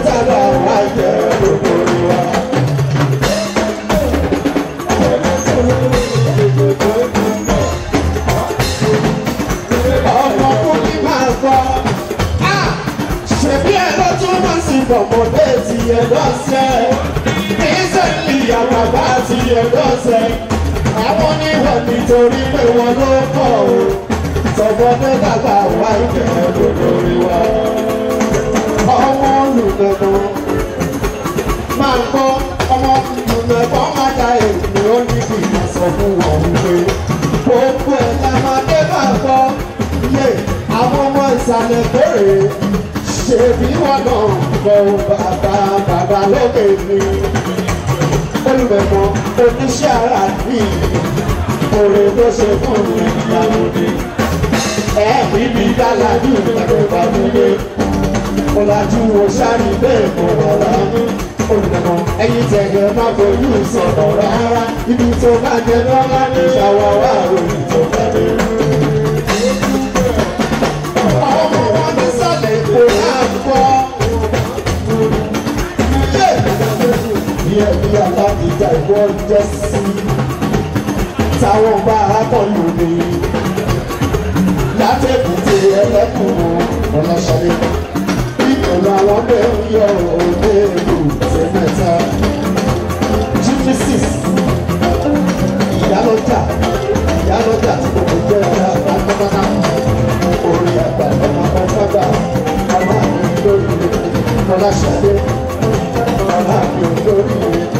sábà wá jẹ́ lórí wa. Ọmọ kún ní máa gbọ́. Ṣèbí ẹ ló tún máa sì bọ̀mọ̀dé ti ẹ lọ́sẹ̀. Ìṣẹ̀lẹ̀ ìyàwó àbá ti ẹ lọ́sẹ̀. Àwọn oníwọ̀n nítorí pé wọ́n ló pọ̀ o. Sọ̀bọ̀dé dàgbà wá ìjẹ́ lórí wa. Ọmọ olùgbẹ̀mọ̀ máa gbọ́. Ọmọ olùgbẹ̀mọ̀ máa da èmi ó ní kí n sọ fún wọn wípé gbogbo ẹ̀ la máa dé máa gbọ́. Yé àwọn ọmọ ìsàlẹ̀ kórè ṣèbí wọn náà gbọ́ bàbá lókè mi. Olùgbẹ̀mọ̀ oníṣẹ́ ara mi òrè tó ṣe fún mi ìyàwó mi. Ẹ̀mí mi dálájú ìgbàgbọ́ mi lé. Ọ̀làjú wo sáré bẹ́ẹ̀ kò rọra. Olùgbẹ̀mọ̀ ẹ̀yin tẹ̀gẹ̀ má fojú sọ̀rọ̀ rárá. Ibi tó bá jẹ lọ́lá ní ṣàwáwá òyìn tó fẹ́ dé. Ọmọ wọn ní sálẹ̀ kò náà gbọ́. Bí ẹbí alábìjà ìwọ jẹ́ sí. Táwọn bá akọlù mi. Látẹ̀kùtì ẹlẹ́kùn ọlọ́ṣọ́lé. Ìkọlù àwọn bẹ́ẹ̀ ń yọ òde ìlú tẹ́mẹ́ta. Genesis ìyálọ́jà tí kò jẹ́ ẹ̀rọ pátápátá. Orí àgbà ọmọ pátápátá. Ọmọ àmì lórí ọlọ́ṣọ́lé. Ọmọ àmì lórí.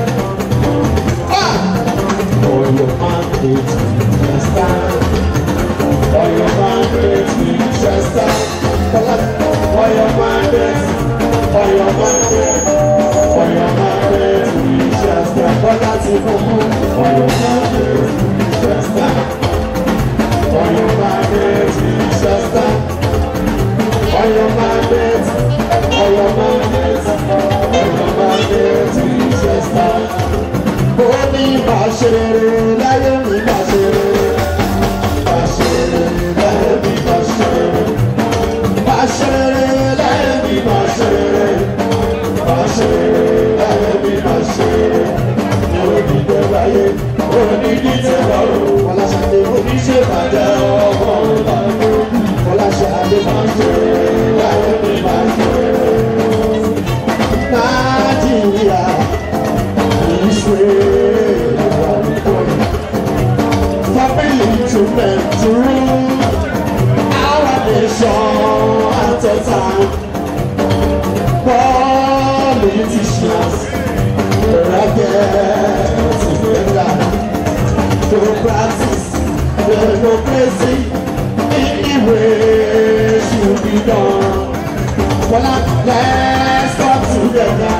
For your mandate, just stand. For your mandate, just stand. For your mandate, for your mandate, for your mandate, just stand. For that you for your mandate, just stand. For your mandate, just stand. For your mandate, for your mandate, for your mandate, just stand. Bóni máa ṣe rere láyé mi máa ṣe rere. Máa ṣe rere láyé mi máa ṣe rere. Máa ṣe rere láyé mi máa ṣe rere. Máa ṣe rere láyé mi máa ṣe rere. Onídìí láyé, onídìí lọ́rùn. Fọláṣadé oníṣẹ́ bàjẹ́ ọmọ ọ̀la. Fọláṣadé máa ṣe rere láyé mi máa ṣe rere. Nàìjíríà. Family to men to rule our nation at a time. Politicians are getting together to practice democracy in the way should be done. Well, let's come together.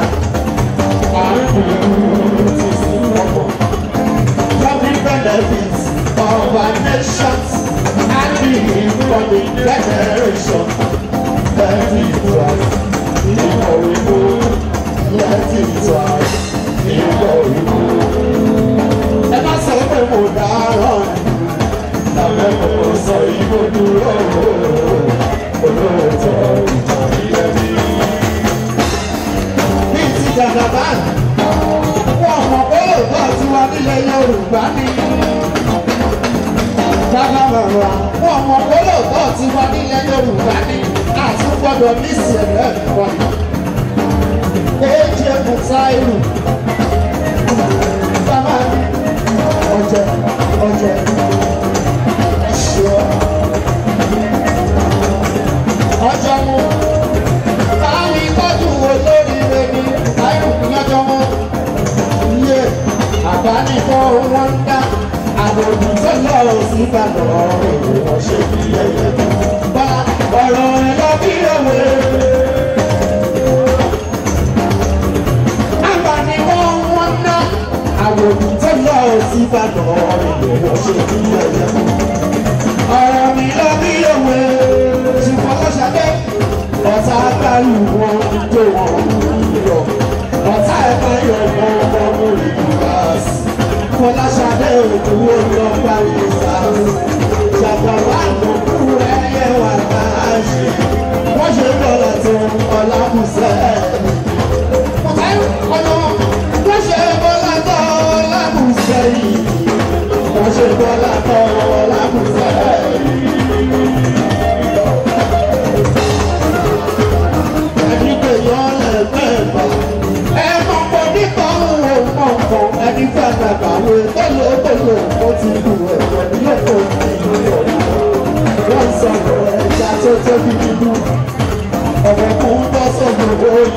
Public benefits of our nations and the economic declaration. Let it rise, before we move. Let it rise, before we move. Ẹ má sọ pé mo dáràn lábẹ́ kòkó sọ ìbò dúró olóòótọ́ ìjà ilẹ̀ mi. Bí ti dàgbà báyìí. Olóògbé tiwa nílẹ̀ Yorùbá ní. Bàbá bàbá fún ọmọ olóògbé tiwa nílẹ̀ Yorùbá ní. Àti gbọ́dọ̀ ní ìṣẹ̀lẹ̀ ẹ̀kọ́. Èjì ẹ̀kúta ìlú. Bàbá ọ̀jẹ̀ ṣọ́. Ọjọ́ mu. Báwo ìtọ́jú olórí rẹ̀ ní Táíwò lọ́jọ́ mu? Àbánifọ́ wọn ń dá àbòdì tó lọ sí ìbàdàn ọ̀rọ̀ ṣe bí ẹyẹ. Bá ọ̀rọ̀ ẹ lọ bí òwe. Àbánifọ́ wọn ń dá àbòdì tó lọ sí ìbàdàn ọ̀rọ̀ ṣe bí ẹyẹ. Ọ̀rọ̀ mi lọ bí òwe. Ṣùgbọ́n Fọláṣadé ọ̀tá gbárù wọn tó wọn lọ. Ọ̀tá ẹ̀ka yọ̀ wọ́n wọ́n mú ìdúrásì. Fọláṣadé òdúró lọ parí ìsàlù. Ṣàpàwá àgbọ̀kú ẹyẹ wà láàṣì. Wọ́n ṣe bọ̀lọ̀ tó ọlámùsẹ̀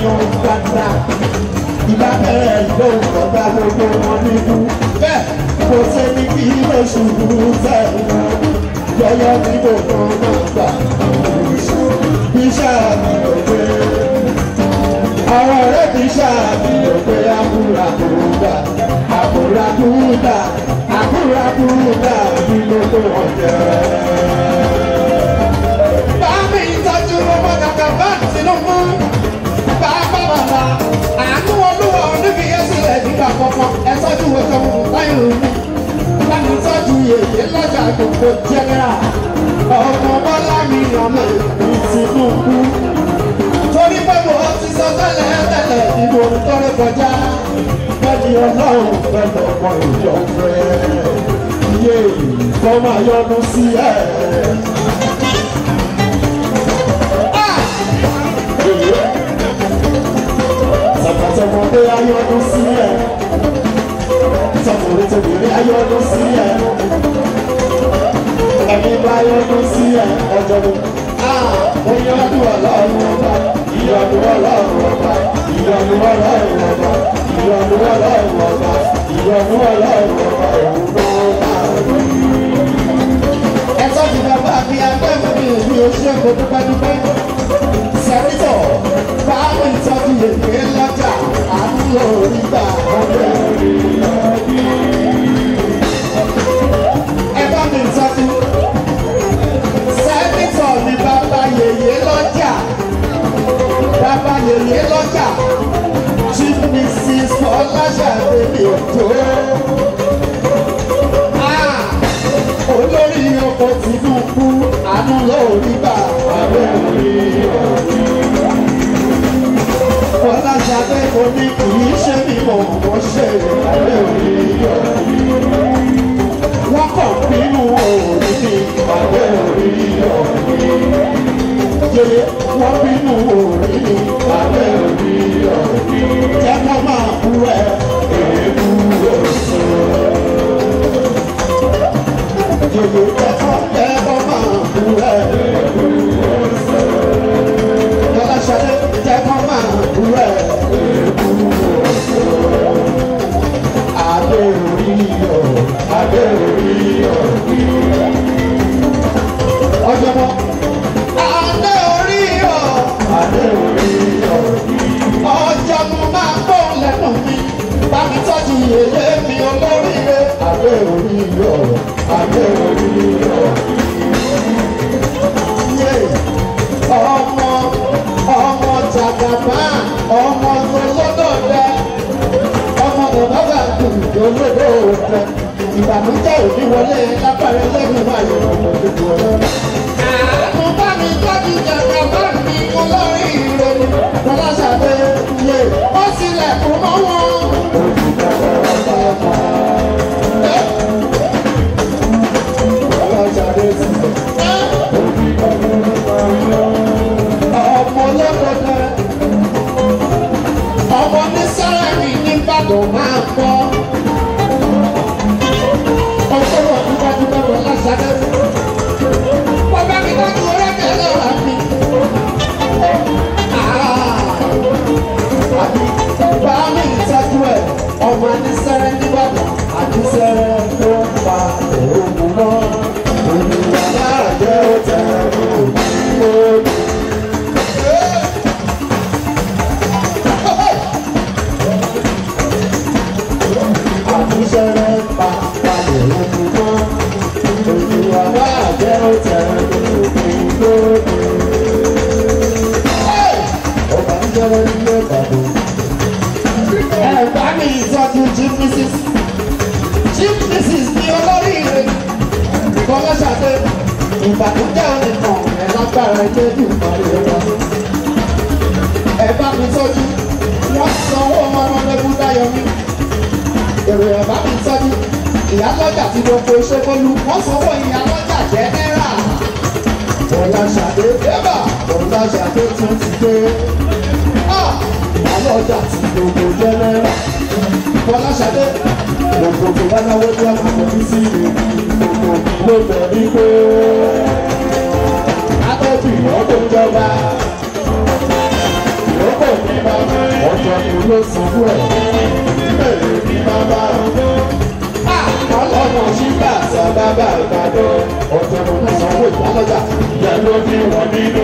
yan gbàgbà. Ìbá bẹ̀rẹ̀ lóhùn ọ̀gá gbogbo wọn nínú. Bẹ́ẹ̀ kò sẹ́ni kí ló ṣubú sẹ́yìn. Yọ̀yọ̀ ní gbogbo náà gbà. Iṣẹ́ àmì òwe. Àwọn ọ̀rẹ́ mi ṣáàbì òwe àbúrakúdà. Àbúrakúdà. Àbúrakúdà ní gbogbo ọ̀jẹ̀. Bámi ìtọ́jú ọmọ kàkà bá Tinubu. Bàbá bàbá àánú olúwa níbi ẹsẹ̀ nígbà kọ̀ọ̀kan. Ẹ tọ́jú ọjọ́ mọ̀ láyò mi. Bámi tọ́jú yèyé lọ́jà gbogbo jẹ́nẹ́rà. Ọmọ Bọ́lá mi ọmọ Tinubu. Torí pé mo ti sọ tẹ́lẹ̀ tẹ́lẹ̀ ìbò tọ́rẹ kọjá. Bẹ́ẹ̀ni Ọlọ́run fẹ́ lọ́pọ̀ ìjọ fẹ́. Iye kọ́ máa yọnu sí ẹ̀. Sọ̀kọ̀tọ̀mọdé ayọ́nu sí ẹ̀. Sọ̀kùnrin tòbìnrin ayọ́nu sí ẹ̀. Ẹ̀mí bá ayọ́nu sí ẹ̀ ọjọ́ mi. Oyún ọdún ọlọ́run ọba, ìyọ̀dún ọlọ́run ọba, ìyọ̀dún ọlọ́run ọba, ìyọ̀dún ọlọ́run ọba, ìyọ̀dún ọlọ́run ọba, òun náà máa rí. Ẹ̀tọ́ ti bàbá mi agbẹ́fẹ́ mi ò ní oṣù ẹ̀kọ́ dúpẹ́dúpẹ́. Sẹ́rítọ̀ báwo ìtọ́jú èké lọ́jà àbúrò nígbà ọ̀rẹ́ rí. Ẹ bá mi tọ́jú. Sẹ́rítọ̀ ni bàbá yèyé lọ́jà. Bàbá yèyé lọ́jà. Chief Mrs. Fọláṣadé mi ò tó. Olórí ọkọ̀ Tinubu àánú lórí bá àbẹ̀ orí orí. Fọláṣadé kò ní kì í ṣe mímọ̀ wọ́n ṣe àbẹ̀ orí orí. Wọ́n kàn bínú òrí ní àbẹ̀ orí orí. Yèyé wọ́n bínú òrí ní àbẹ̀ orí orí. Jẹ́ kó máa bú ẹ èébú oṣù. Yèyé ẹ̀kọ́ máa bú ẹ èébú oṣù. Fọláṣadé ẹ̀kọ́ máa bú ẹ èébú oṣù. Adé orí ọ̀, adé orí ọ̀. Ọjọ́bọ̀. Adé orí ọ̀, adé orí ọ̀. Ọjọ́ mo máa gbọ́ lẹ́nu mi. Bá mi tọ́jú yèyé mi olóríire. Adé orí ọ̀, adé orí ọ̀. Ọmọ jàgàbá, ọmọ olódòdè, ọmọ bàbá gbùgbù olódòdè. Ìbànújẹ́ òní wọlé lápẹ̀rẹ̀ lẹ́nu ayọ̀ òdòdó. Àánú bá mi tọ́jú jàgàbá mi olóríire. Fọláṣadé yé ó sílẹ̀kùn mọ́ wọn. Fọláṣadé ti ọmọ olódòdè, ọmọ ní sẹ́rẹ̀mì nígbàdàn máa gbọ́. Ọ̀sọ́rọ̀ dúpẹ́dúpẹ́ Fọláṣadé. Wọ́n bá mi dájú orékè lọ́ra mi. Àbí bá mi ìtọ́jú ẹ̀, ọmọ ní sẹ́rẹ̀ nígbàdàn àti sẹ́rẹ̀ tó ń pa òògùn náà. Olùwà náà jẹ́ òtẹ́rù òògùn. Àtúnṣẹ́rẹ́ pa palẹ̀ òkú mọ́. Olùwà náà jẹ́ òtẹ́rù òògùn. Ọba ń jẹ́rẹ́ nílé Ìbàdàn. Ẹ̀gbá mi ìtọ́jú Chief Mrs. ní olóríire. Fọláṣadé ìbànújẹ́ onìkan ẹ̀ lágbára ẹgbẹ́ ìdúgbàlẹ̀ wa. Ẹ̀gbá mi tọ́jú wọ́n sanwó ọmọdébú Dáyọ̀mí. Èrò ẹ̀bá mi tọ́jú ìyálọ́jà tí gbogbo Ṣómólú wọ́n sanwó ìyálọ́jà jẹ́nẹ́rà. Fọláṣadé débà Fọláṣadé tún ti dé. Ìyálọ́jà tí gbogbo jẹ́nẹ́rà. Fọláṣadé gbogbo tó bá náwó tí wọ́n kò ní sí ìlú gbogbo ló bẹ̀rí pé atọ́jú ìyọ́kọ̀ ìjọba ìyọ́kọ̀ ní bàbá. Ọjọ́ kò ló sanwó ẹ̀. Mélòó ni bàbá. Ọlọ́mọ ṣígbà sọ bàbá Ìbàdàn. Ọjọ́ kò ló sanwó ìyálọ́jà. Ìyá ló ní wọn nínú.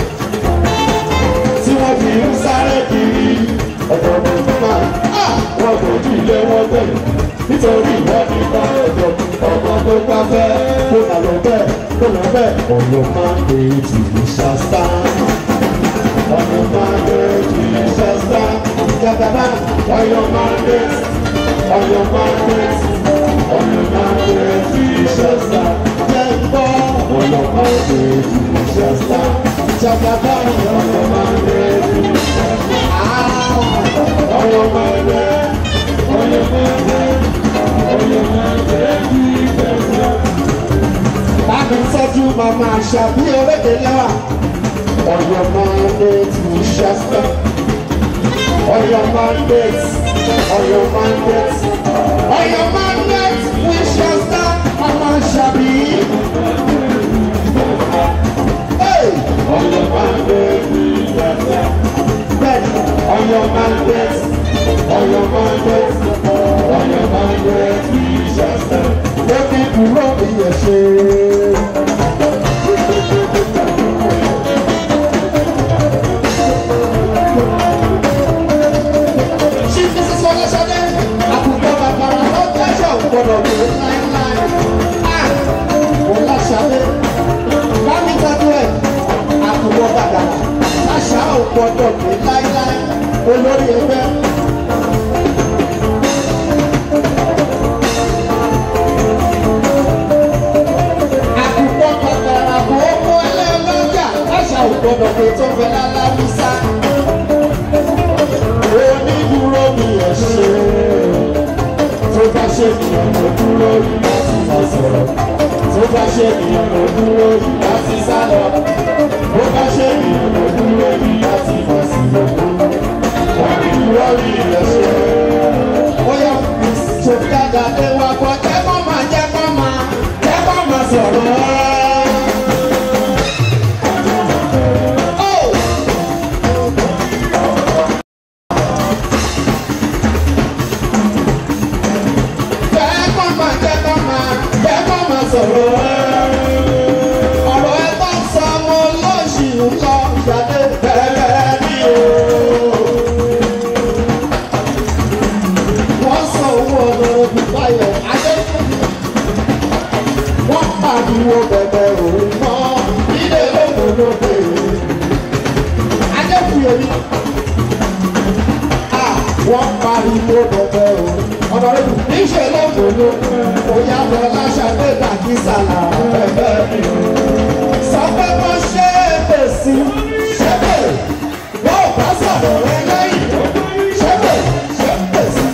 Tí wọ́n fi ń sáré kiri. Ọjọ́ kò ló máa. Wọ́n kò jí ilé wọn bẹ̀rẹ̀. Nítorí ìwọ́de bá ọjọ́ ọmọ tó bá fẹ́. Kó nà lọ bẹ́ẹ̀, kó nà bẹ́ẹ̀. Ọ̀yọ́ máa ń pè é tì í ṣàṣà. Ọ̀yọ́ máa ń pè é tì í ṣàṣà. Jàdàbà Ọ̀yọ́ máa ń pè é. Ọ̀yọ́ máa ń pè é. Ọ̀yọ́ máa ń pè é tì í ṣàṣà. Jẹ́ gbọ́. Ọ̀yọ́ máa ń pè é tì í ṣàṣà. Jàdàbà Ọ̀yọ́ máa ń pè é tì í ṣàṣà. Ọ̀yọ́ máa ń pè é. Ọ̀yọ́ máa ń pè é. Ọ̀yọ́ máa ń pè é tì í ṣàṣà. Láti sọ́jú màmá àṣàbí orékè lẹ́wà. Ọ̀yọ́ máa ń pè é tì í ṣàṣà. Ọ̀yọ́ máa ń pè é. Ọ̀yọ́ máa ń pè é. Ọ̀yọ́ máa ń pè é tì í ṣàṣà. Màmá àṣàbí. Ọ̀yọ́ máa ń pè é tì í ṣàṣà. Bẹ́ẹ̀ni, Ọ̀yọ́ máa ń pè é. Ọ̀yọ́ máa ń pè é. Ọ̀yọ́ máa ń pè é tì í ṣàṣà. Ó ti dúró bí ẹ ṣe. Gbọ́dọ̀ bí láíláí. Mo láṣálé. Bámi tọ́jú ẹ̀. Àtúwọ́ bàdà. Láṣá ò gbọ́dọ̀ bí láíláí. Olórí ẹgbẹ́. Àkùkọ kọ̀kọ̀rọ̀ àbò owó ẹlẹ́lọ́jà. Láṣá ò gbọ́dọ̀ bí tó fẹ́ lálábísá. Onídùúró mi ẹ̀ ṣe. Tó bá ṣe ènìyàn ló dúró yìí láti máa sọ̀rọ̀. Tó bá ṣe ènìyàn ló dúró yìí láti sá lọ. Tó bá ṣe ènìyàn ló dúró yìí láti máa sì lòkú. Wọ́n ní dúró yìí lẹ́sẹ̀. Ó yọ ṣòkìtàgà lé wa gbọ́ jẹ́ kó máa sọ̀rọ̀. Ọ̀rọ̀ ẹ bá sọ ọmọ lọ́ọ̀ṣì ńkọ́ jáde bẹ́ẹ̀ ni o. Wọ́n sọ owó ọ̀nà òbí báyọ̀ adé. Wọ́n pariwo bẹ̀bẹ̀ òun mọ́ ilé lóko lóde. Adé fi èmi. Wọ́n pariwo bẹ̀bẹ̀ òun. Ọ̀nà rẹ̀ níṣẹ́ lóko lóde. Oya lọ láṣàdé dàkí sàlà bẹ́ẹ̀ ni o. Sọ pé wọ́n ṣe é fèsì. Ṣébè wọ́n ò bá sọ̀rọ̀ rẹ lẹ́yìn. Ṣébè ṣe é fèsì.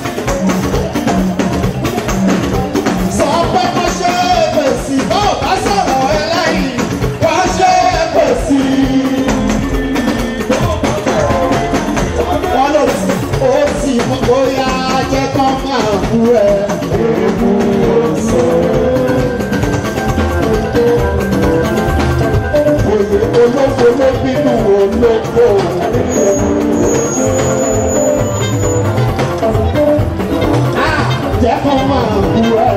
Sọ pé wọ́n ṣe é fèsì. Wọ́n ò bá sọ̀rọ̀ rẹ lẹ́yìn. Wọ́n ṣe é fèsì. Wọ́n lò sí ó sì mú bóyá jẹ́ kán máa bú ẹ. Olóko ló bínú olóko. Jẹ́ kó máa bú ẹ.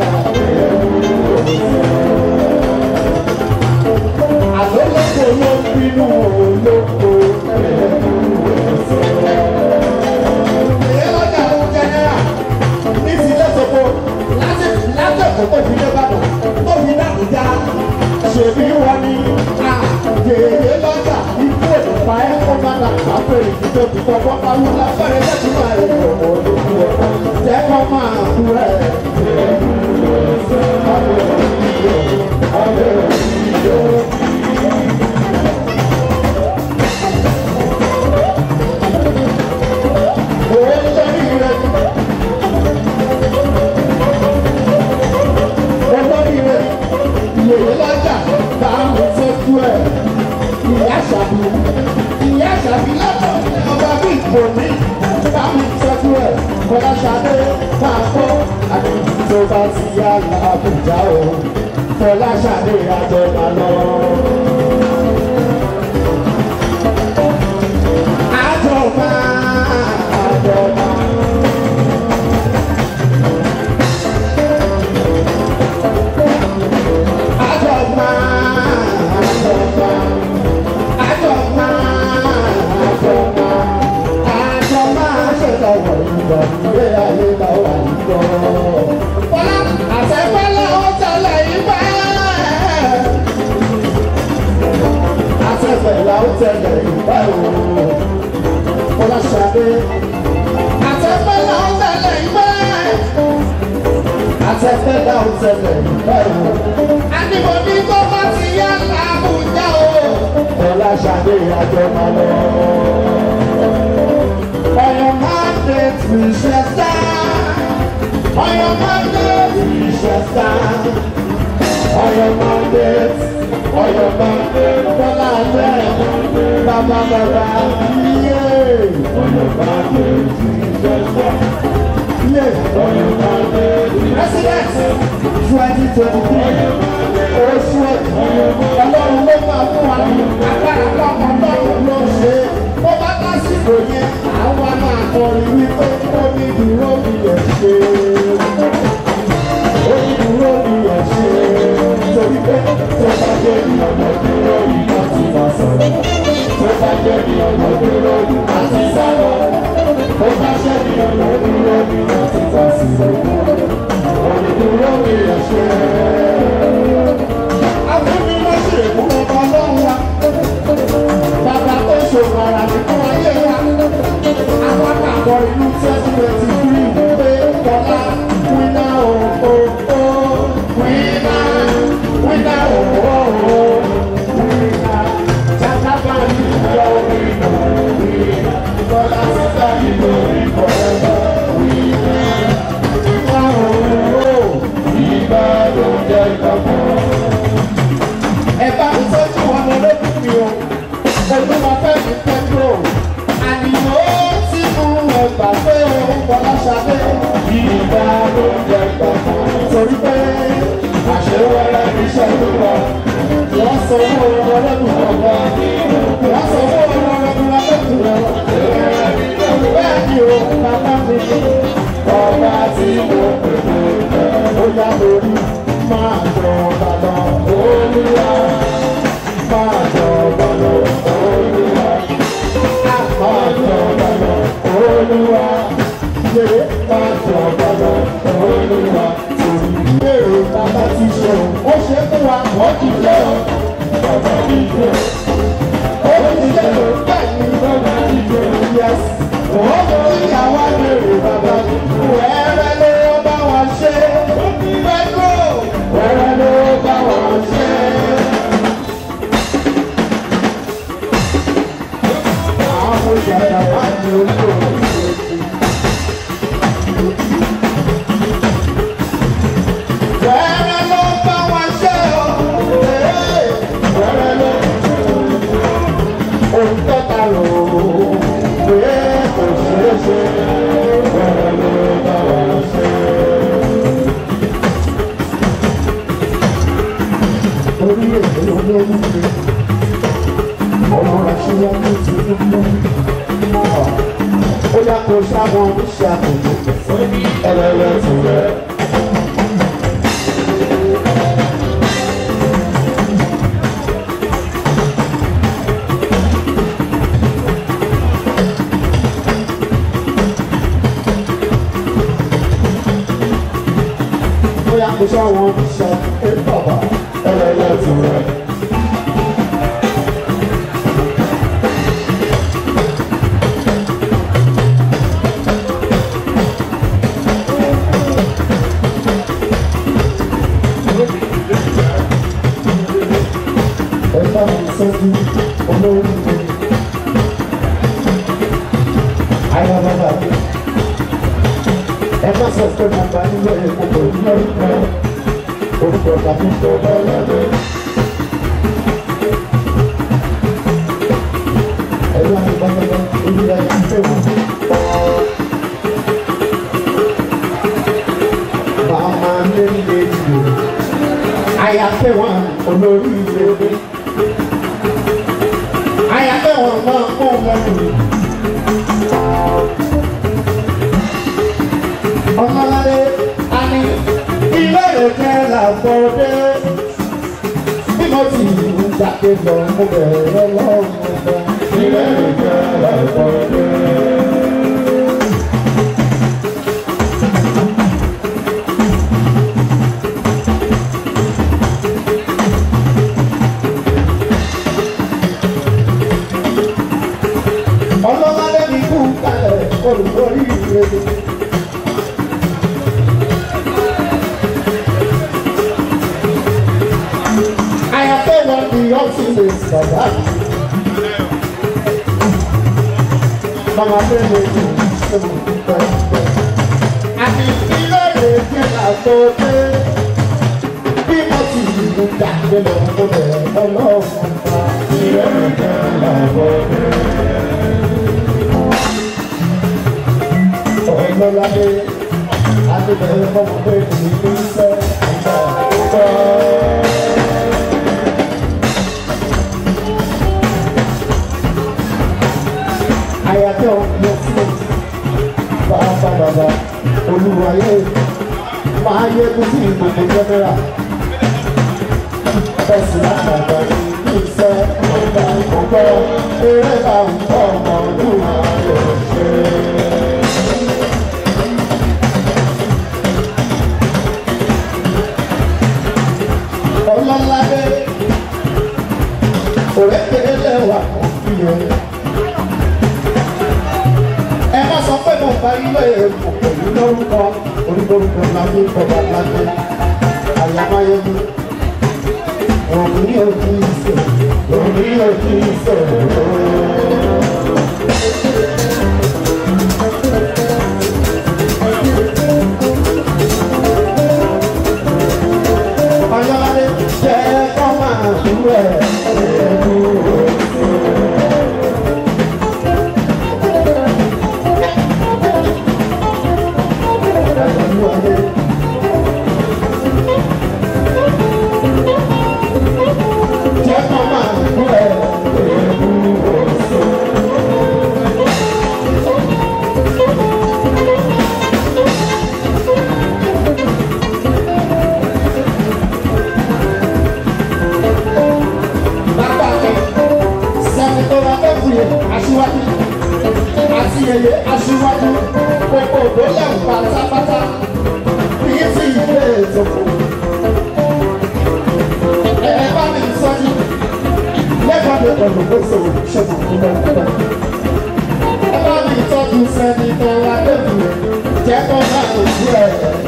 Àlólóko ló bínú olóko. Èyí lọ́jà ló jẹ́nẹ́rà ní sílé sọ́kò láti ẹ̀kọ́ tó fi lé bàbá tó fi dàbí já. Ṣèbí wọn ni àgbèrè lọ́jà ikú òdùpá ẹ̀ kó má dà pàpẹ́ ìdíje púpọ̀ pọ́pá ló láfẹ́rẹ́ lẹ́tí máa ń lò ó lójú ẹ̀ jẹ́ kó máa kú ẹ̀. Olórí lọ́jà bá ń sọ́jú ẹ̀. Ìyá Àṣàbí lọ́tọ̀ ọba bí ìbò mi bá mi sọ́jú ẹ̀. Fọláṣadé máa kọ́ àdéhùn tó bá ti yá Àbújá o. Fọláṣadé àjọ máa lọ. Àjọ máa lọ́wọ́ ìgbà ìgbé ayé bá wà nígbọ́. Bọ́lá àtẹ̀fẹ́ lọ́wọ́ tẹ̀lé ìgbà. Àtẹ̀fẹ́ lọ́wọ́ tẹ̀lé ìgbà o. Bọ́lá ṣàdé. Àtẹ̀fẹ́ lọ́wọ́ tẹ̀lé ìgbà. Àtẹ̀fẹ́ lọ́wọ́ tẹ̀lé ìgbà o. Àdìmọ̀bí tó bá ti yá làbújá o. Bọ́lá ṣàdé àjọ máa lọ. On your mandate we shall stand. On your mandate we shall stand. On your mandate, on your mandate, Bọ́lá Baba Baba, yeah. On your mandate we shall stand. Yeah. On your mandate, President 2023. Oṣù Ọlọ́run ló máa fún wa ní agbára lọ́kàn lọ́rùn ló ṣe. Bó bá lásìkò yẹn, àwọn máa kọrin wípé ó ní dúró bí ẹ̀ ṣe. Ó ní dúró bí ẹ̀ ṣe. Torí pé tó bá jẹ́ ní ọ̀nà dúró yìí láti máa sọ̀rọ̀. Tó bá jẹ́ ní ọ̀nà dúró yìí láti sálọ. Tó bá jẹ́ ní ọ̀nà dúró yìí láti ta sílẹ̀. Ó ní dúró bí ẹ̀ ṣe. Àwọn mi ló ṣe ìwúrọ̀ bá lọ́wọ́ wa. Bàbá tó ṣòro ara mi fún ayé wa. Àwọn àgbàgbọ́ ìlú 2023 pé Bọ́lá wíná òhò wíná wíná òhò wíná jájábá ìlú wíná wíná Bọ́lá sísá ìlú ìkọ̀ọ̀bọ̀ wíná wíná òhò ìgbà ló jẹ́ ìgbàgbọ́. Ẹ bá mi sọ́jú wọn lọ lókùn mi o. Olúmọ̀fẹ́ mi pẹ́trò, àníwó tí mú ẹgbà pé òun Bọ́lá Ṣadé. Ìgbà ló jẹ gbàgbọ́ torí pé àṣewọ́rẹ́ iṣẹ́ ló wà. Wọ́n sọ owó ọlọ́dún ọ̀gá. Wọ́n sọ owó ọlọ́dún ọlọ́dún ọ̀gá. Bẹ́ẹ̀ ni o, bàbá mi ọba tí mo pèlè ó yá lórí máa jọ bàbá Olúwa. Máa jọ bàbá Olúwa. Máa jọ bàbá Olúwa. Yèrè máa jọ bàbá Olúwa. Ìbéèrè bàbá ti ṣe o. Ó ṣe fún wa, ó ti ṣe o. Bàbá ti ṣe o. Ó ti ṣe o. Bẹ́ẹ̀ ni bàbá ti ṣe o. Yes. Ó mú ìyàwó àgbèrè bàbá. Wẹ́rẹ́ ló bá wọn ṣe. Pẹ́trò. Wẹ́rẹ́ ló bá wọn ṣe. Àwọn ìjàdá máa ń lo olóòrùn. Wẹ́rẹ́ ló bá wọn ṣe o. Wẹ́rẹ́ ló ohun tọ́ta rò ó. Pé kò ṣeé ṣe. Wẹ́rẹ́ ló bá wọn ṣe. Orílẹ̀-èdè olóòrùn ni ọmọ aṣíwájú ti dúró. Ó yá kó sáwọn oníṣẹ́ àkókò ẹlẹ́lẹ́ ti rẹ̀. Ó yá kó sáwọn oníṣẹ́ àkókò ẹlẹ́lẹ́ ti rẹ̀. Sọ́jú olórí mi. Àyà bàbá mi. Ẹ má sọ pé bàbá nílé èkó kò ní orúkọ. Orúkọ tàbí tó bá lọ́dọ̀. Ẹ̀rọ àgbàlagbà olùdarí ń pè wọ́n. Bàmá lé lé jù. Àyà pé wọ́n olórí ilé mi. Àyàfẹ́ wọn máa kó lẹ́nu. Ọmọládé a ní ilé ìfẹ́ làbọ̀dé. Bí mo ti jáde lọ, mo bẹ̀rẹ̀ lọ́wọ́ ọ̀gá. Ilé ìfẹ́ làbọ̀dé. I have been on the office for that. Mama baby, I can feel it when I go there. People see you got the love for them, the love for Olúwayé máa yẹ kó sí ìgbòho jẹ́mẹ́rà bẹ́sì látàgbà ní ìfẹ́ ọ̀gá ìgbòho eré bá ń bọ̀ ọmọ Olúwayé ṣe. Ọlọ́ládé òrékèé lẹ́wà òfìyẹ. Ẹ má sọ pé mo bá ilé èkó pẹ̀lú lórúkọ orílẹ̀-èdè láti bọ̀bá láti àyàmáyémí. Òní òkú ìṣe, òní òkú ìṣe. Ọlọ́ládé jẹ́ kọ́ máa dúró ẹ̀ ẹ̀kú. Aṣíwájú gbogbo òdòlẹ̀ pátápátá ní ti ìwé ìjọba. Ẹ bá mi sọ́jú lẹ́gbàá mi pẹ̀lú gbèsè ṣẹ́gun fún mi. Ẹ bá mi tọ́jú sẹ́ni tó wá débi jẹ́ kó máa ń tú ẹ̀.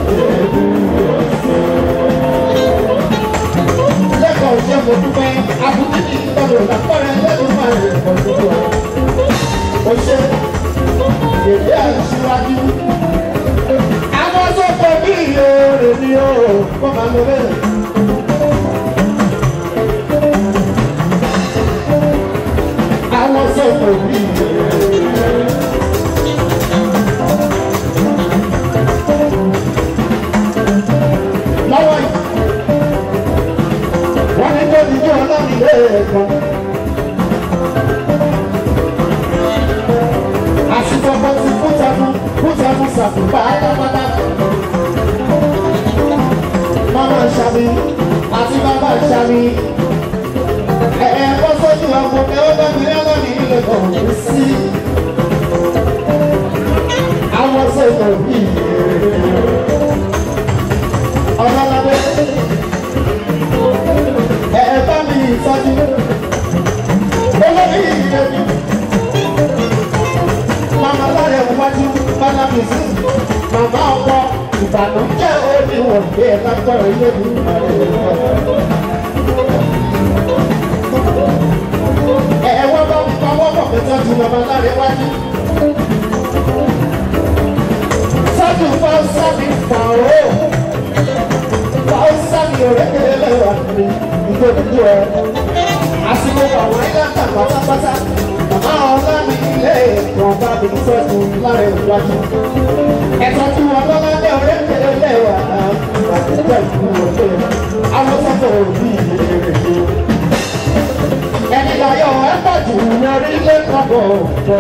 Lẹ́kọ̀ọ́ ṣe mo dúpẹ́ abúlé ní ìtọ́jú ìdàpọ̀rẹ́ lẹ́nu máa ń rìn pọ̀ gbogbo ẹ̀. Ó ṣe èdè àṣìwájú. Àwọn tó kọ bí ìyóòrè ni ó kọ́ máa lọ bẹ́ẹ̀. Àwọn tó kọ bí ìyóòrè. Lọ́wọ́ yìí, wọ́n ní tó ti jẹ́ ọlọ́run lẹ́ẹ̀kan. Àṣìkọ̀kọ̀ ti fúnjẹ̀mú ṣàfùbá pátápátá. Mama Ṣàmì àti bàbá Ṣàmì. Ẹ̀ẹ́kọ́ sójú ọkọ̀ pé ó bá mi lọ́lọ́mì ilé kan kú sí. Àwọn sọ̀rọ̀ bí Ọlọ́ládé. Ẹ̀ẹ́bá mi ìtọ́jú. Olórí ìdílé mi. Mama lára ìwájú bára mi sí. Màmá ọkọ ìbànújẹ́ oníwọ̀n bí ẹ lágbára ilé mi. Ẹ̀wọ́n bá ń pawọ́ pọ̀ pé tọ́jú màmá lára ìwájú. Tọ́jú Fáúsá-mi pàrọ̀. Fáúsá-mi òrékèlè lẹ́wà ní ìgbòdìdú ẹ̀. Àsìkò àwọn ìlànà pátápátá. Màmá ọlá mi ilé ẹ̀kọ́ bá mi tọ́jú lára ìwájú. Ẹ̀tọ́jú ọlọ́ládé òrékèlè lẹ́wà àti tẹ̀sí òkè. Àwọn sọ́kọ̀ òbí ìrèké. Ẹni láyọ̀ ẹ̀ pàjù ní orílẹ̀ kọ̀ọ̀bọ̀ bọ̀.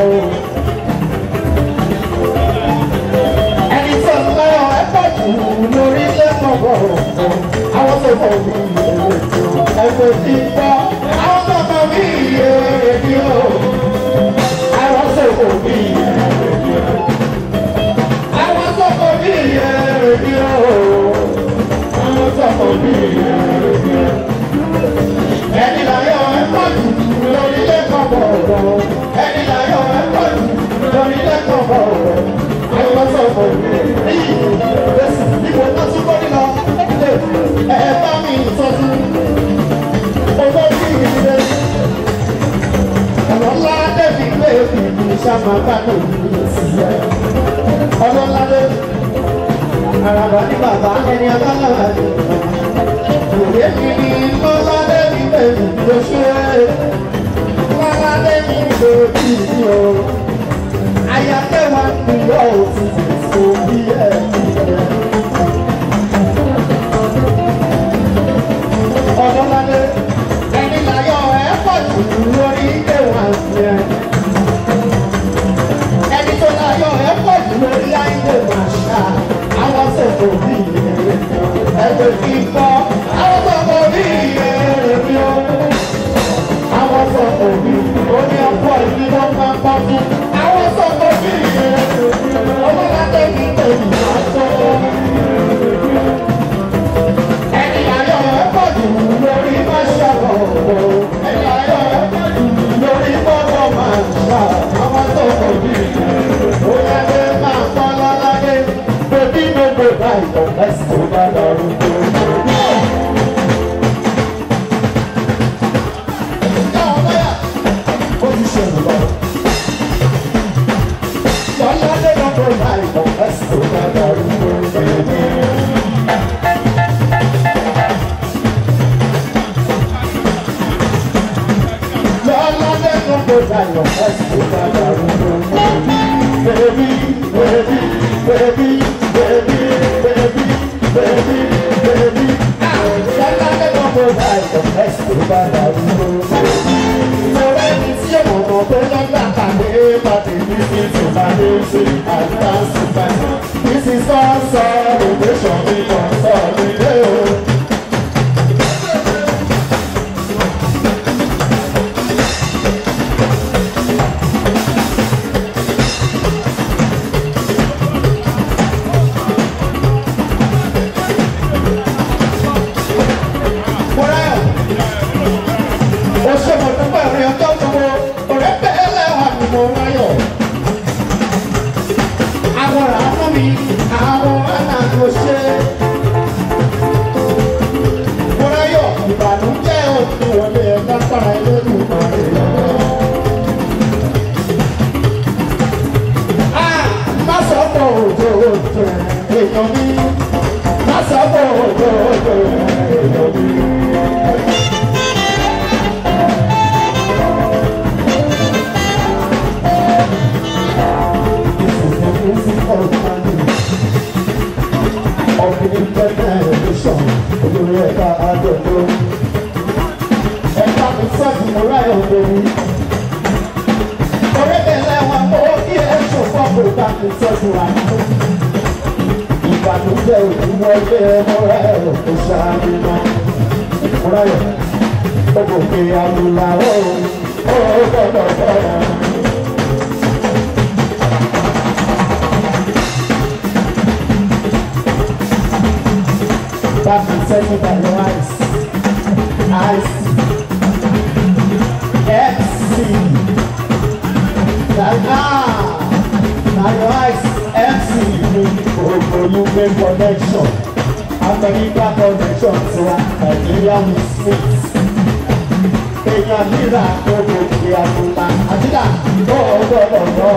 Ẹni tó ń láyọ̀ ẹ̀ pàjù ní orílẹ̀ kọ̀ọ̀bọ̀ bọ̀. Àwọn sọ́kọ̀ òbí ìrèké. Ẹgbẹ́ ti gbọ́. Àwọn sọ́kọ̀ òbí ìrèké o. Àwọn sọ́kọ̀ òbí ìrèké. Àwọn sọ́kọ̀ òbí ìrèké o. Àwọn sọ́kọ̀ òbí ìrèké. Ẹni láyọ̀ ẹ̀ pàjù lórí lẹ́kọ̀ọ́ bọ̀ọ̀bọ̀. Ẹni láyọ̀ ẹ̀ pàjù lórí lẹ́kọ̀ọ́ bọ̀ọ̀bọ̀. Àwọn bàbá ní bàbá ẹni abáláwa ni òye mi ní lọ́ládé mi bẹ̀rù ló ṣe lọ́ládé mi ló ti ní o ayákẹ́wà ní yọ òtún òbí ẹ̀ ọ̀dọ́ládé ẹni láyọ̀ ẹ̀ pọ̀ jù lórí ìdẹ̀wà yẹn ẹni tó láyọ̀ ẹ̀ pọ̀ jù lórí àìdẹ̀wà ṣá àwọn sọ̀tò bí ẹgbẹ́ fífọ́ àwọn sọ̀tò bí ẹ̀rẹ̀mí o àwọn sọ̀tò bí oní ọ̀pọ̀ ìdí ló máa ń pọ̀ fún àwọn sọ̀tò bí ẹ̀rẹ̀mí ọlọ́ládé ní tẹ̀lé máa tó ẹni láyọ̀ ẹ̀ pọ̀ jù lórí máṣáwọ̀ ẹni láyọ̀ ẹ̀ pọ̀ jù lórí bọ́bọ̀ máa ṣá àwọn sọ̀tò bí ọlọ́ládé máa pọ̀ lọ́ládé bébí gbogbo báyìí ẹ̀sìn bá lọ́rùn tó ó ti ṣe lọ. Lọ́ládé gbogbo báyìí ẹ̀sìn bá lọ́rùn tó lọ́ládé gbogbo báyìí ẹ̀sìn bá lọ́rùn tó baby, baby, baby, baby, baby, baby, baby. Lọ́ládé gbogbo báyìí ẹ̀sìn bá lọ́rùn tó ọ̀rẹ́ mi tí ọmọ ọmọ tó lọ́gbà kàdé pàdé ní sí tòmádé sí àdúrà ṣùgbọ́n this is all celebration we consolidate o. Ìbànújẹ́ òkúwọlé mọ́ra ẹ̀rọ tó ṣáájú náà. Múráyọ̀, ó kò pé àlùláwọ̀ ó gbọ́dọ̀ bọ̀rọ̀. Back and settle by your eyes. Eyes. FC. Now your eyes. FC. Olùgbé connection. America connection to Nigeria with faith. Èèyàn nílà gbogbo ìgbé àbúlá. Àdídà ó gbọ́dọ̀ gbọ́.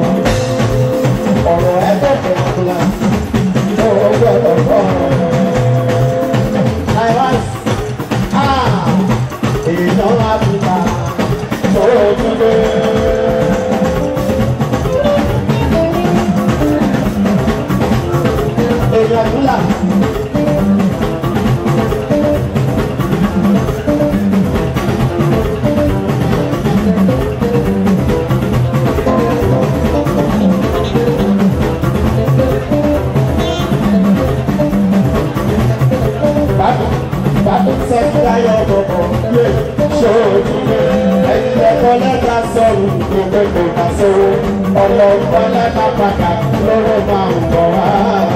Ọ̀rọ̀ ẹgbẹ́ àbúlá. Ó gbọ́dọ̀ gbọ́. Èèyàn àbúlá. Ó dúró. Àbúlá. Bàbá sẹ́kì láyọ̀ bọ̀bọ̀ lè ṣòro ẹ̀yìn ẹ̀kọ́ lẹ́ta sọ̀rọ̀ gbogbo ìgbà sọ̀rọ̀ ọlọ́gbọ́n lẹ́ta padà lọ́rọ̀ máa ń bọ̀ wá.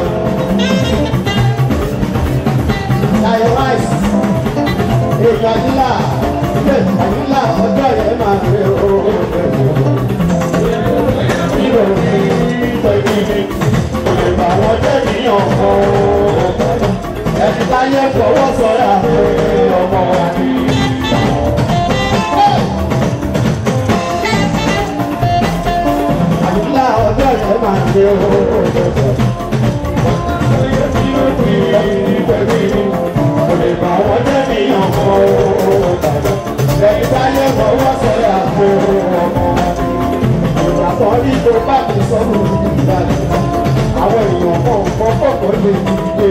Ìgbàdúrà ilé ìgbàdúrà ọjọ́ yẹn máa ń rẹ ooo. Ìrò ní ìpèkìrì kò lè bá wọn jẹ́ níyàn kan. Ẹni táyé fọwọ́ sọ̀rọ̀ àwọn ọmọ wa ní. Àdúrà ọjọ́ yẹn máa ń rẹ ooo.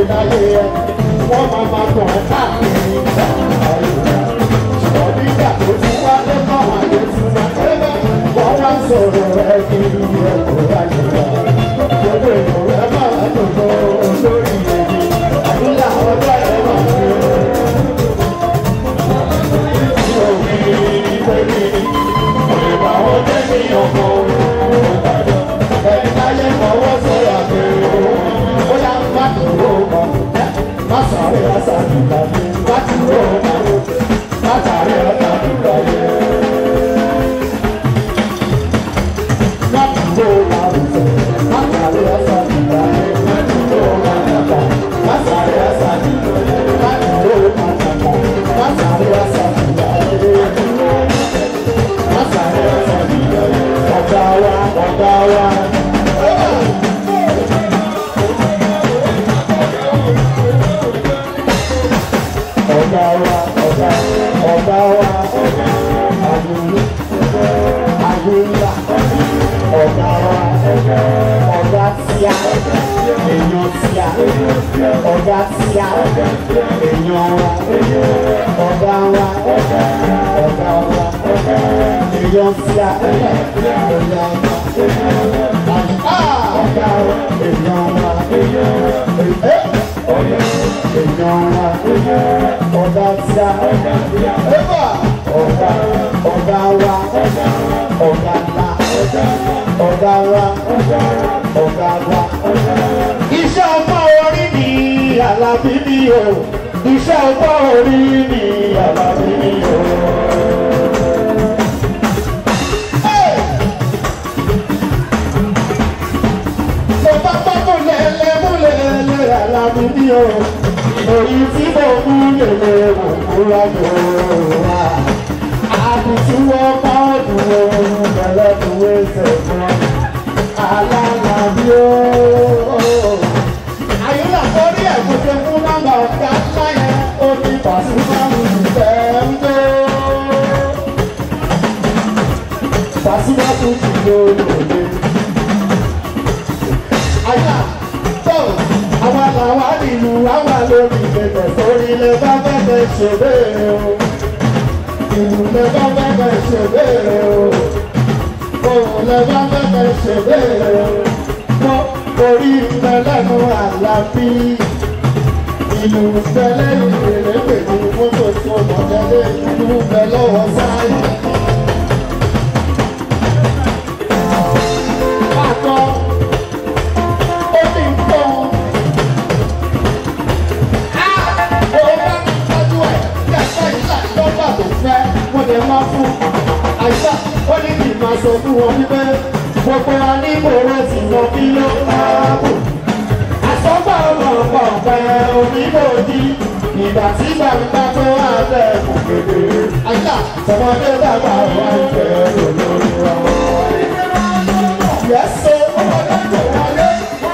láyé ẹ wọ́n máa tàn ẹ́ káàkiri ìgbà ṣùgbọ́n nígbà tó ti wá lẹ́kọ̀ọ́ àyè ti wá tẹ́lẹ̀ wọ́n wá sọ̀rọ̀ ẹ kiri ẹ̀kọ́ láyé wa gbogbo èèyàn rẹ máa dòdò lórí èmi àdúrà ọjọ́ ẹ̀ máa fi ìgbà wọn jẹ́ ní ọkọ̀ ẹni láyé fọwọ́ sọ̀rọ̀ pé ó yá má dúró mọ́ má sáré àṣàjù láyé má dúró mọ́ má sáré àṣàjù láyé má dúró mọ́ má sáré àṣàjù láyé má dúró mọ́ má sáré àṣàjù láyé má dúró mọ́ má sáré àṣàjù láyé. Ọ̀gá wa. Àgùnlá, ọ̀gá wa, ọ̀gá tíá, èèyàn tíá, ọ̀gá tíá, èèyàn wa, ọ̀gá wa, ọ̀gá wa, èèyàn tíá, ọ̀gá wa. Ọ̀gá wa, èèyàn wa, ọ̀gá tíá, ọ̀gá wa, ọ̀gá ńlá, ọ̀gá wa, ọ̀gá wa. Iṣẹ́ ọgbọ́n orí ni Àlàbí mi o. Iṣẹ́ ọgbọ́n orí ni Àlàbí mi o. Mo bá pápó lẹ́lẹ́ Àlàbí mi o. Èyí tí mo mú lèlè mò ń kúrò wá. Àbùtú ọkọ̀ ọdún ohun bẹ̀lẹ́dùn ẹsẹ̀ kan. Àlàbí o. Àyílà sórí ẹ̀kúnṣe fún nọ́mbà ọ̀gá láyé omi Pasuma ìfẹ́ ń gbé. Pasuma tún ti lóòlòdè. Àyà tó àwọn làwọn nínú àwọn lórí ìgbésẹ̀ sórí ilé bá fẹ́fẹ́ ṣe béèrè o. Ìlú lè bá fẹ́fẹ́ ṣe béèrè o. Òun lè bá fẹ́fẹ́ ṣe béèrè o. Orí ìfẹ́ lẹ́nu Àlàbí. Ìlú ìfẹ́ lẹ́yìn èrè pẹ̀lú mọ́tò tó mọ̀tẹ́lẹ̀ ìlú ìfẹ́ lọ́wọ́ sáyé. Àkọ́ ó ní nǹkan. Ó bá mi tọ́jú ẹ̀ kí ẹ̀fẹ́ ìlà lọ́gbà tó fẹ́ wọ́n lè máa fún. Àìsà ó ní kí n máa sọ fún wọn wípé gbogbo anígbòrò ti lọ kí ló máa bò. Àsọ́gbà ọmọ ọ̀pọ̀ ọ̀pẹ oníbòdì ìgbà tí gbàgbà tó wà lẹ́kùn kékeré. Àyà tọmọdé dàgbà wà ń fẹ́ lórí wa. Yẹ́sọ̀ ọmọdé tó wọlé.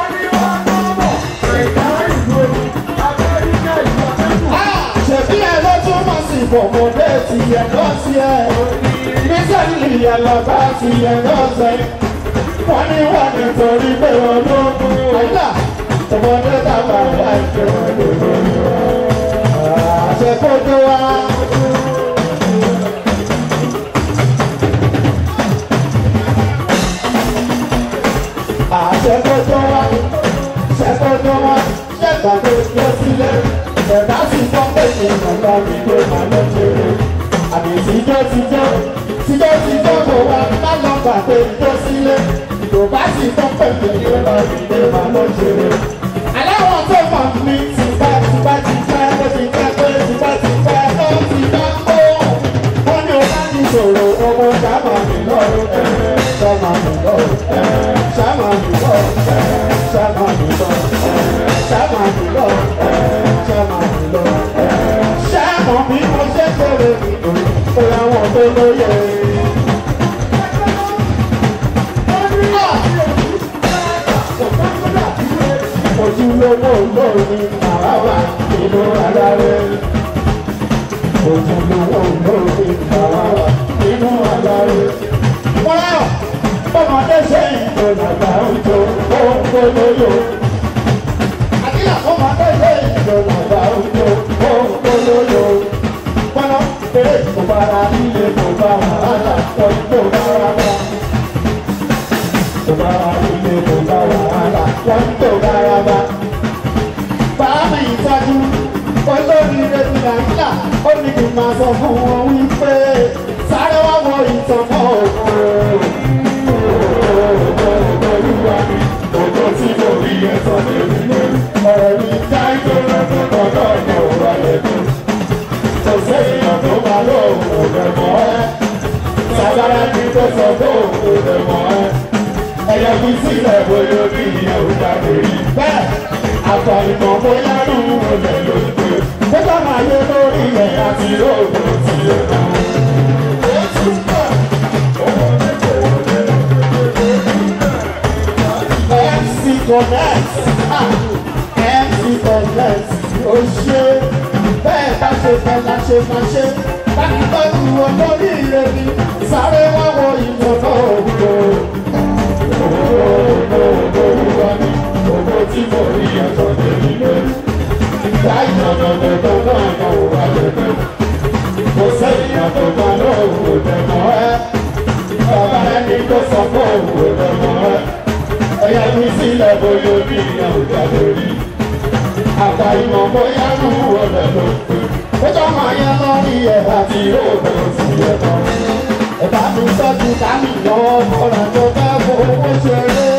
Ṣèbí ẹ ló túmọ̀ sí bọ̀mọdé ti ẹ̀kọ́ sí ẹ. Mísẹ́lì ẹ̀lọ́gbà ti ẹ̀kọ́ sẹ́yìn. Wọ́n ní wọ́n nítorí pé wọ́n ló kú. Àyà tọmọdé dàgbà wà ń fẹ́ lórí wa. Àṣẹ kó tó wá. Àṣẹ kó tó wá. Ṣẹ́kó tó wá. Ṣẹ́gbà tó yọ sílẹ̀. Ẹ̀dá sì sọ pé ìrànlọ́ mi ló máa lọ ṣeré. Àmì tíjọ́ kò wá má lọ pàdé ìjọ sílẹ̀. Yorùbá sì sọ pé ìrànlọ́ mi ló máa lọ ṣeré. Aláwọ̀ tó mọ̀ mí tipẹ́ ó ti pẹ́ ó ti bá kó. Wọ́n ní o bá ní ìṣòro owó ṣàmà mi lọ́rùn ṣàmà mi lọ́rùn ṣàmà mi lọ́rùn ṣàmà mi lọ́rùn ṣàmà mi lọ́rùn ṣàmà mi lọ́rùn ṣàmà mi mo ṣe kéré mi ó láwọn tó lóye. Ojúlówó olórin àwáwá nínú aláwẹ. Ojúlówó olórin àwáwá nínú aláwẹ. Wọ́n bọ́mọdé sẹ́yìn tó dàgbà òjò ó ń gbólóyò. Àdílà bọ́mọdé sẹ́yìn. bára nílé kò bá wàhálà pọ̀ tó bára bá. Kò bára nílé kò bá wàhálà pọ̀ tó bára bá. Bàbá ìtọ́jú olórí rẹ̀ ti dàgbà ó ní kí n máa sọ fún wọn wípé sáré wá wọ ìtọ́kọ̀ òkú. Olúwa mi, òjò tí mo rí ẹ̀sọ́ lèmi lé. Ọ̀rọ̀ mi ká ìjọba tó kọjọ́ ọ̀nà òwúrọ̀ lẹ́kùn. Kò sẹ́yìn tó máa lóhùn òdẹ̀ mọ́ ẹ́. Sàgbára ní tó sọ fóhùn òdẹ̀ mọ́ ẹ́. Ẹyẹ fi sílẹ̀ bóyá bí ìyẹn ò jáde rí. Bẹ́ẹ̀ àfàìmọ̀ bóyá rú olè ló ń pè. Ó bá máa yé lórí ẹ̀ àti lóògùn tí ó dá. MC Connect, MC Connect, ó ṣe bẹ́ẹ̀ bá ṣe fẹ́ la ṣe máa ṣe. Báyìí tọ́jú olórí ire mi, sáré wá wo ìjọba òwúrò. Olúwa mi, owó tí mo rí ẹ̀tọ́ lèmi lé. Ìgbà ìjọba lẹ́tọ́ náà kan ò wá lẹ́tọ́. Kò sẹ́yìn àtọ̀gbà lóhùn òdẹ̀ mọ́ ẹ́. Bàbá ẹni tó sọ fún òun òdẹ̀ mọ́ ẹ́. Ẹyẹ mi sílẹ̀ bóyá bí ìyẹn ò jáde rí. Àfàìmọ̀ bóyá rú olè ló ń pè. Ó jọ máa yẹ lórí ẹ̀ àti òògùn sí ẹ̀ kan. Ẹ̀bá mi sọ́jú dání lọ́wọ́ kọ́ra tó fẹ́ fowó ṣeré.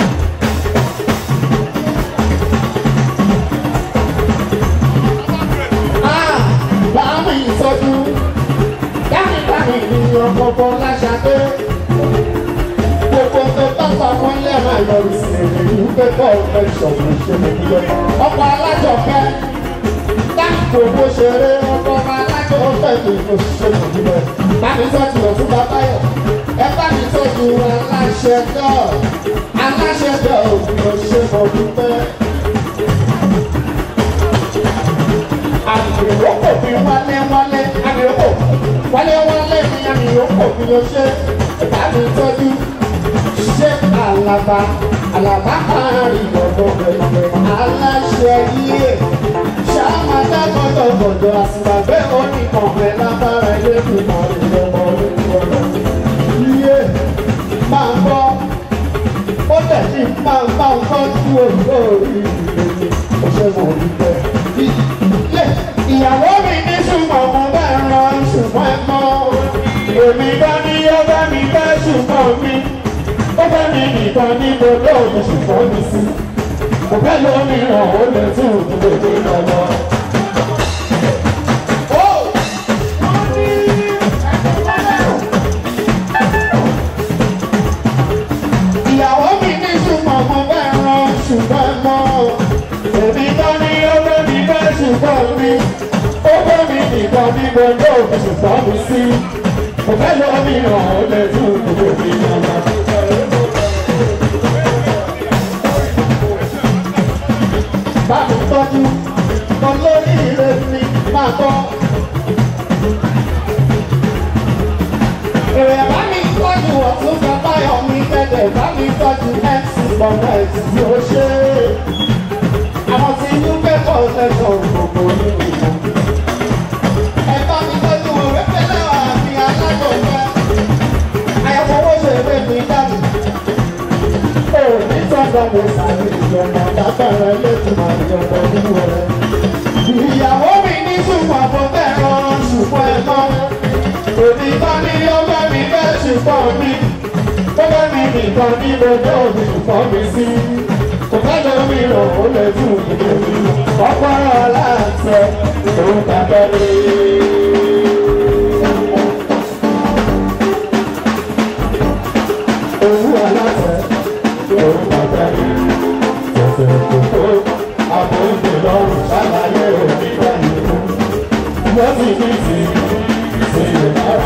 Bámi ìsọjú dání ní ọkọ̀ láṣadé. Gbogbo tó tọ́pọ̀ wọn lẹ́ẹ̀ma yọrí sí èyí pépọ̀ ìṣọ̀rọ̀ ìṣẹ̀lẹ̀ ìjọba. Ọkọ̀ alájọpẹ́ gbogbo ṣeré ọkọ̀ alájọ fẹ́ẹ̀lì òṣìṣẹ́ ìjọba. Bámi sọ́jú ọ̀tún bàbáyọ̀. Ẹ bá mi sọ́jú aláṣẹ òfin òṣìṣẹ́ ọdúnpẹ́. Àmìròkò fi wálé àmìròkò wálé ni àmìròkò fi lọ ṣe. Ẹ bá mi sọ́jú ṣé àlàbà àárín ọ̀dọ́ bẹ̀rẹ̀ aláṣẹ yíyẹ. Ṣáàmàdá gbọ́dọ̀ àsìgbàgbé oníkànfẹ́ lábára ilé ìgbìmọ̀ ìjọba olóńgbò. Iye máa ń bọ́, ó tẹ̀sí máa ń kọ́ sí orí ìrìnlẹ̀ òṣèlú òdìbẹ̀. Ìyàwó mi ní ṣùgbọ́n mo bẹ́ẹ̀ rán ṣùgbọ́n ẹ mọ́. Èmi bá ní ọba mi bẹ́ ṣùgbọ́n mi. Ó bẹ́ mi nìkan ní gbogbo òbí ṣùgbọ́n mi sí. Kò fẹ́ lómìíràn ó lè tún ìdílé lọ́wọ́. Ìyàwó mi ní ṣùgbọ́n mo bẹ́ rán ṣùgbọ́n mọ́. Èmi bá ní ọba mi bẹ́ ṣùgbọ́n mi. Ó bẹ́ mi nìkan ní gbogbo òbí ṣùgbọ́n mi sí. Kò fẹ́ lómìíràn ó lè tún ìdílé lọ́wọ́. Báwo tọ́jú olórí ire mi máa bọ́. Èrè bá mi tọ́jú ọ̀tún bàbáyọ̀ mi tẹ̀lé bá mi tọ́jú MC Connect tí ó ṣe. Àwọn tí inú kẹ́kọ̀ọ́ lẹ́sọ̀ gbogbo nínú ìlú. Ẹ bá mi tọ́jú òwe pẹ́lẹ́ àmì alágbọ̀nfẹ́. Àyẹ̀wò ṣèwé mi dàbí. Òní sọ́dọ̀ mo sáré ìjọba dábàrá lẹ́tùmọ̀ ìjọba nínú rẹ̀. Ìyàwó mi ní ṣùgbọ́n mo fẹ́ràn ṣùgbọ́n ẹ mọ́. Èmi bá ní ọgbẹ́ mi fẹ́ ṣùgbọ́n mi. Ọgbẹ́ mi nìkan ní gbogbo òbí ṣùgbọ́n mi sí. Kò fẹ́ lómi ràn ó lè tún ìdílé mi. Ọpọ́rọ̀ aláǹtẹ òun tàbẹ́ lé. Owó aláǹtẹ. Àbòjì lọ́rùn ṣàlàyé òbí báyìí fún. Wọ́n ti ní ti ṣe ìdára.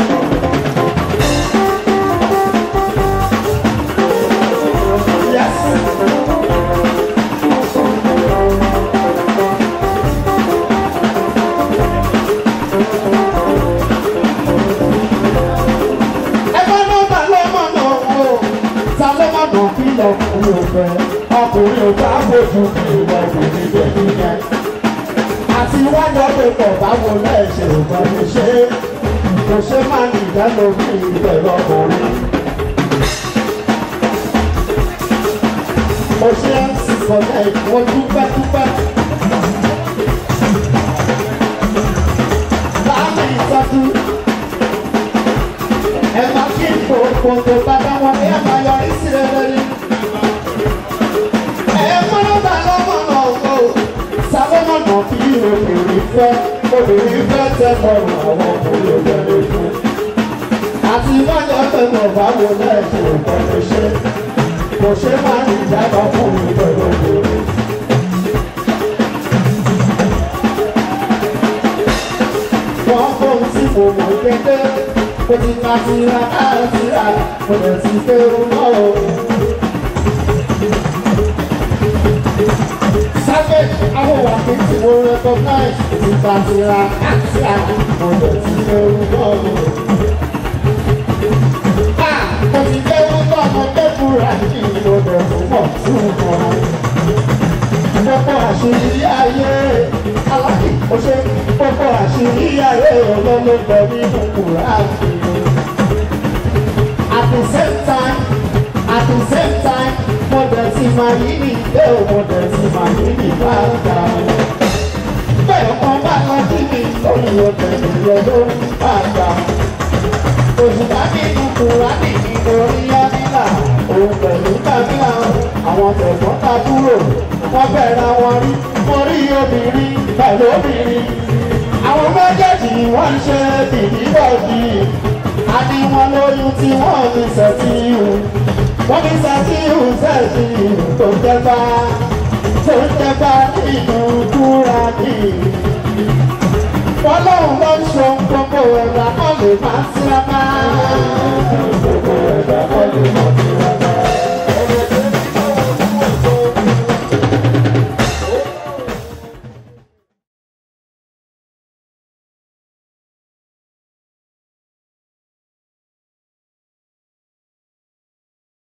Ẹgbẹ́ nọ́mbà lọ́mọ náà wò, ta lọ́mọ náà kí lọ́kùnrin ò fẹ́. Ọkùnrin ò bá fojú kí ìwà òbí bẹ́ẹ̀ yẹn. Àti wájú ọdún pọ̀ báwo lẹ́ẹ̀ṣẹ̀ ò bá mi ṣe. kò ṣe máa ní ìdálórí ìbẹ̀rù ọkùnrin. Mo ṣe ń sìnkọ̀lẹ̀ ìwọ̀n dúpẹ́dúpẹ́. Láàrín ìtọ́jú, ẹ máa kí gbogbo tó bá bá wọn ní ẹ máa yọrí sí rere ní. Ẹ mọ́nà bá lọ́mọ́nà ọ̀gbọ́, sábọ́mọ̀nà kí obìnrin fẹ́ tẹ́kọ̀ọ́ àwọn ọkùnrin obìnrin fún. Àti ìwádìí ọ̀tẹ̀kọ̀ báwo lẹ́ẹ̀kì nǹkan tó ṣe. Kò ṣe máa ń jábọ̀ fún ìbẹ̀rù obìnrin. Wọ́n fóun tí mo mọ̀ kéde, mo ti ka tira káàtìrà, mo lè ti kéwù náà o. Savage, àwọn wàkí tí mo recognize, mo ti ka tira káàtìrà, mo lè ti kéwù náà o. Mo ti kéwù náà, mo kéwùrà kí mo lè fún mọ̀ tún mọ̀. Gbogbo àṣírí ayé aláàbí ó ṣe gbogbo àṣírí ayé olólùfẹ́ nínú Kùránì. At the same time, mo dẹ̀ ti máa yí ní ilé o, mo dẹ̀ ti máa yí ní bàtà. Bẹ́ẹ̀ kan bá lọ sí mi lórí ọ̀tẹ̀ ìyẹn ló ń bàtà. Òṣùpá nínú Kùránì ní orí Ábílà, òun pẹ̀lú Kábílà, àwọn tẹ̀gbọ́n ta kúrò. Wọ́n bẹ̀rẹ̀ wọn rí, mo rí obìnrin pẹ̀lú obìnrin. Àwọn méjèèjì wọ́n ń ṣe bìbíbọ̀dì. A ní wọn lóyún tí wọ́n fi ṣẹ̀tìhù. Wọ́n fi ṣẹ̀tìhù tó ń tẹ́fà nínú Kùránì. Wọ́n lóun ló ń ṣe gbogbo ẹ̀dá kan lè máa ń tiraka. Gbogbo ẹ̀dá kan lè máa ń tiraka.